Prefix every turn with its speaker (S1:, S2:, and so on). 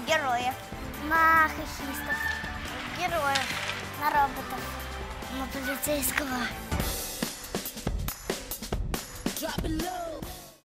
S1: героев.
S2: На хоккеистов.
S1: Героев.
S2: На роботов.
S1: На полицейского.
S3: Drop it low.